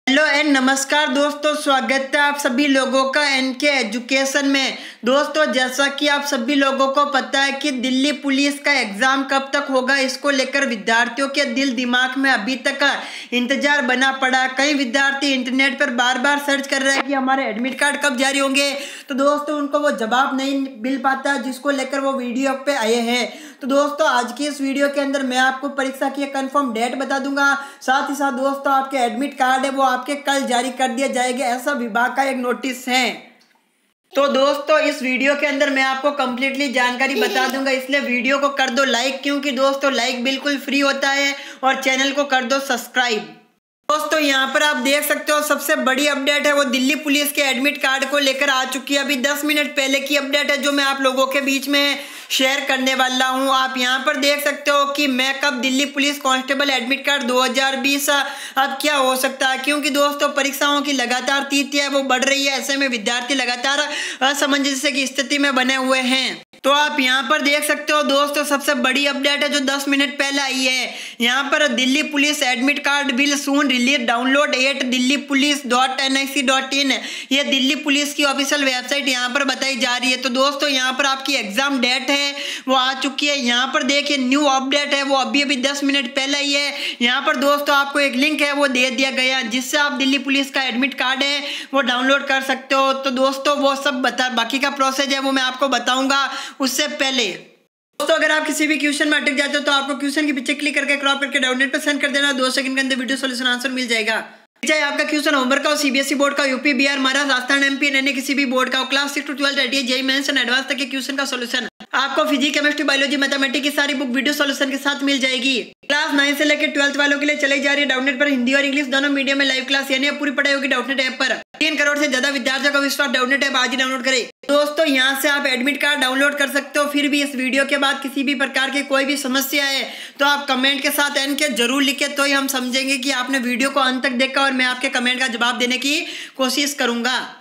Hello and नमस्कार दोस्तों, स्वागत है आप सभी लोगों का एनके एजुकेशन में। दोस्तों, जैसा कि आप सभी लोगों को पता है कि दिल्ली पुलिस का एग्जाम कब तक होगा, इसको लेकर विद्यार्थियों के दिल दिमाग में अभी तक इंतजार बना पड़ा। कई विद्यार्थी इंटरनेट पर बार बार सर्च कर रहे हैं कि हमारे एडमिट कार्ड कब जारी होंगे। तो दोस्तों, उनको वो जवाब नहीं मिल पाता, जिसको लेकर वो वीडियो पे आए हैं। तो दोस्तों, आज की इस वीडियो के अंदर मैं आपको परीक्षा की कंफर्म डेट बता दूंगा। साथ ही साथ दोस्तों, आपके एडमिट कार्ड है वो आपके कल जारी कर दिया जाएगा, ऐसा विभाग का एक नोटिस है। तो दोस्तों, इस वीडियो के अंदर मैं आपको कंप्लीटली जानकारी बता दूंगा, इसलिए वीडियो को कर दो लाइक, क्योंकि दोस्तों लाइक बिल्कुल फ्री होता है, और चैनल को कर दो सब्सक्राइब। दोस्तों, यहाँ पर आप देख सकते हो सबसे बड़ी अपडेट है वो दिल्ली पुलिस के एडमिट कार्ड को लेकर आ चुकी है। अभी 10 मिनट पहले की अपडेट है जो मैं आप लोगों के बीच में शेयर करने वाला हूँ। आप यहाँ पर देख सकते हो कि मैं कब Delhi police constable admit card 2020 अब क्या हो सकता है, क्योंकि दोस्तों परीक्षाओं की लगातार तिथियां वो बढ़ रही है। ऐसे में विद्यार्थी लगातार असमंजस की स्थिति में बने हुए हैं। तो आप यहाँ पर देख सकते हो दोस्तों, सबसे बड़ी अपडेट है जो 10 मिनट पहले आई है। यहाँ पर Delhi police admit card will soon release, download at dillipolice.nic.in। ये दिल्ली पुलिस की ऑफिशियल वेबसाइट यहाँ पर बताई जा रही है। तो दोस्तों, यहाँ पर आपकी एग्जाम डेट है वो आ चुकी है। यहाँ पर देखिए न्यू अपडेट है वो अभी 10 मिनट पहले ही है। यहाँ पर दोस्तों आपको एक लिंक है वो दे दिया गया, जिससे आप दिल्ली पुलिस का एडमिट कार्ड है वो डाउनलोड कर सकते हो। तो दोस्तों वो सब बाकी का प्रोसेस है वो मैं आपको बताऊंगा उससे पहले। दोस्तों, अगर आप किसी भी क्वेश्चन में अटक जाते हो तो आपको क्वेश्चन के पीछे क्लिक करके क्रॉप करके डाउनलोड पे सेंड कर देना। 2 सेकंड के अंदर वीडियो सॉल्यूशन आंसर मिल जाएगा। चाहे आपका क्वेश्चन होमवर्क का हो, सीबीएसई बोर्ड का, यूपी, बिहार, महाराष्ट्र, राजस्थान, एमपी, अन्य किसी भी बोर्ड का हो, class 6 to 12 ITI, JEE mains and advance तक के क्वेश्चन का सॉल्यूशन आपको फिजिक्स, केमिस्ट्री, बायोलॉजी, मैथमेटिक्स की सारी बुक वीडियो सॉल्यूशन के साथ मिल जाएगी। क्लास 9 से लेकर 12th वालों के लिए चलाई जा रही है डाउटनेट पर हिंदी और इंग्लिश दोनों मीडियम में लाइव क्लास, यानी पूरी पढ़ाई होगी डाउटनेट ऐप पर। 3 करोड़ से ज्यादा विद्यार्थियों का विश्वास, डाउटनेट ऐप आज ही डाउनलोड करें। दोस्तों, यहाँ से आप एडमिट कार्ड डाउनलोड कर सकते हो। फिर भी इस वीडियो के बाद किसी भी प्रकार की कोई भी समस्या है तो आप कमेंट के साथ एन के जरूर लिखे, तो ही हम समझेंगे कि आपने वीडियो को अंत तक देखा, और मैं आपके कमेंट का जवाब देने की कोशिश करूंगा।